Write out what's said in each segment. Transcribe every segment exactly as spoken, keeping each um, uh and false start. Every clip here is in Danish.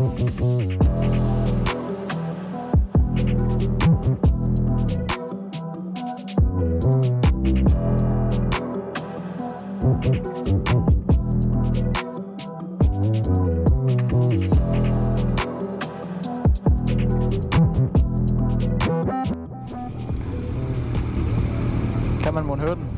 Kan man måtte høre den?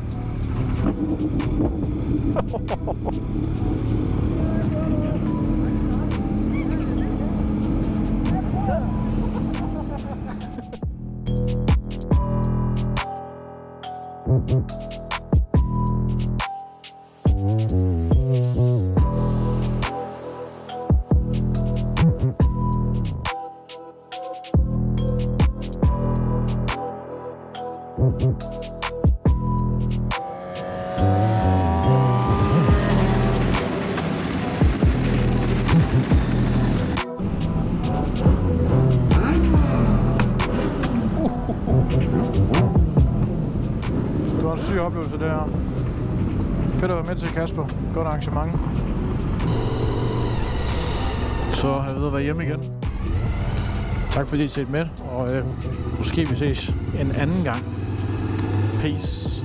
Det var en syg oplevelse, det her. Fedt at være med til, Kasper. Godt arrangement. Så er jeg ved at være hjemme igen. Tak fordi I set med, og øh, måske vi ses en anden gang. Peace.